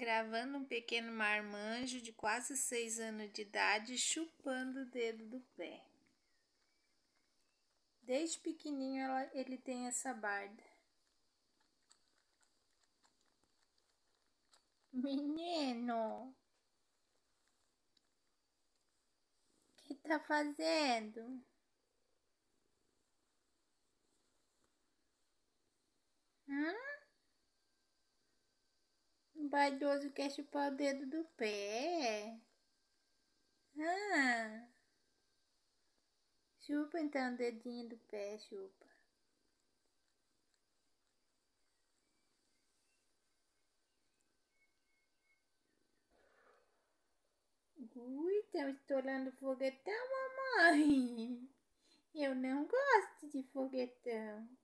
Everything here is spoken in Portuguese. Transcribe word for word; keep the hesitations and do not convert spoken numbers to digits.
Gravando um pequeno marmanjo de quase seis anos de idade chupando o dedo do pé. Desde pequenininho ela, ele tem essa barda. Menino, o que tá fazendo? Hã? O vaidoso quer chupar o dedo do pé? Ah, chupa então o dedinho do pé, chupa. Ui, estão estourando foguetão, mamãe. Eu não gosto de foguetão.